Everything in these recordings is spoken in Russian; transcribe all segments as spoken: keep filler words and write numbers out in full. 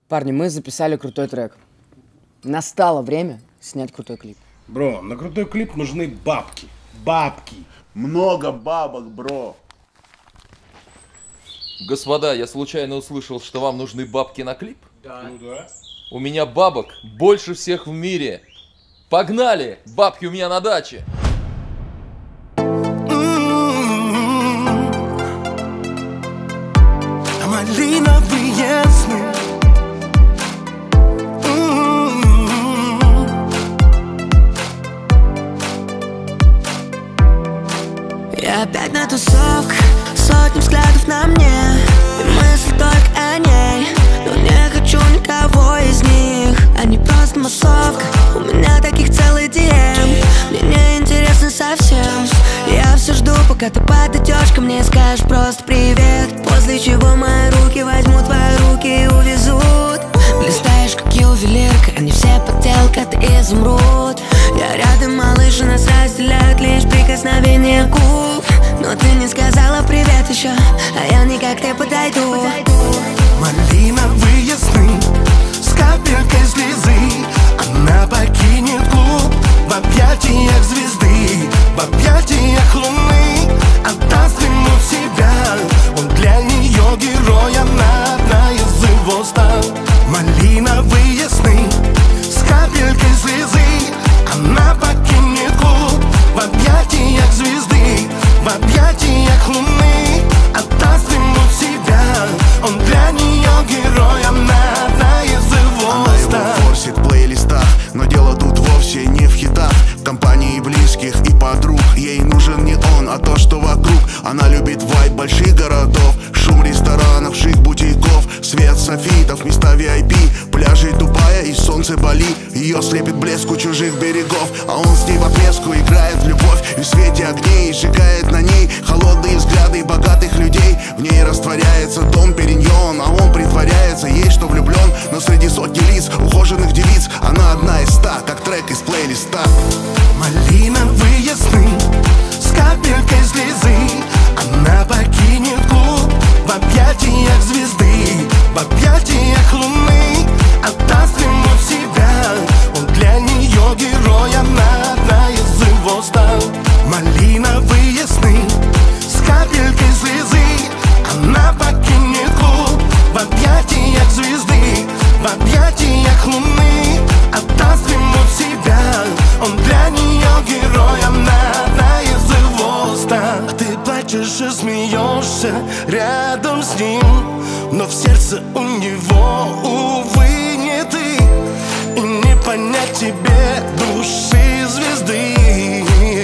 Парни, мы записали крутой трек. Настало время снять крутой клип. Бро, на крутой клип нужны бабки. Бабки. Много бабок, бро. Господа, я случайно услышал, что вам нужны бабки на клип? Да. Ну да. У меня бабок больше всех в мире. Погнали! Бабки у меня на даче. Малиновые сны. Я опять на тусовках, сотни взглядов на мне, и мысли только о ней, но не хочу никого из них. Они просто массовка, у меня таких целый ди эм. Мне не интересно совсем. Я все жду, пока ты подойдешь ко мне и скажешь просто привет. После чего мои руки возьмут твои руки и увезут. Блистаешь, как ювелирка, они все подделка, ты изумруд. Я рядом, малыш, и нас разделяют лишь прикосновение губ. Но ты не сказала привет еще, а я никак не подойду. Малиновые сны с капелькой слезы. Она покинет клуб в объятиях звезды, в объятиях луны. Отдаст ему себя, он для нее герой, она одна из его стан. Малиновые сны с капелькой слезы. Она покинет клуб в объятиях звезды, в объятиях луны. Отдаст ему себя, он для нее герой, она одна из его Она стан. его форсит в плейлистах, но дело тут вовсе не в хитах. В компании близких и подруг ей нужен не он, а то, что вокруг. Она любит вайб больших городов, шум ресторанов, шик бутиков, свет софитов, места ви ай пи, пляжи Дубая и солнце Бали. Ее слепит блеск у чужих берегов, а он с ней в отместку играет в любовь. И в свете огней сжигает на ней холодные взгляды богатых людей. В ней растворяется дом Периньон, а он притворяется ей, что влюблен. Но среди сотни лиц, ухоженных девиц, она одна из ста, как трек из плейлиста. Малиновые сны с капелькой слезы. Она покинет клуб в объятиях звезды, в объятиях луны. Отдаст ему себя, он для нее герой, она одна из его стан. Малиновые сны с капелькой слезы. Она покинет клуб в объятиях звезды, в объятиях луны. Отдаст ему себя, он для нее герой, она одна из его стан. Ты плачешь и смеешься рядом с ним, но в сердце у него, увы, не ты. И не понять тебе души звезды.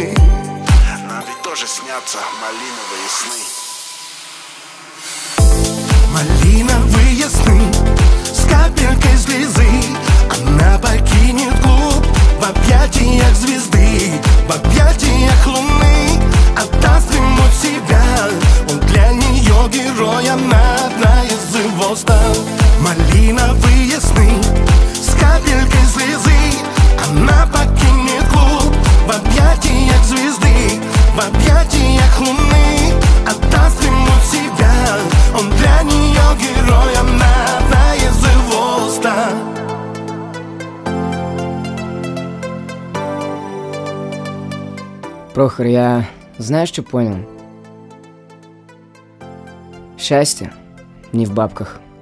Нам ведь тоже снятся малиновые сны. Малиновые сны с капелькой слезы. Она покинет клуб в объятиях звезды, в объятиях луны. Отдаст ему себя, он для нее герой, она одна из его стан. Малиновые сны с капелькой слезы. Она покинет клуб в объятиях звезды, в объятиях луны. Отдаст ему себя, он для нее герой, она одна из его стан. Прохор, я знаешь, что понял? Счастье не в бабках.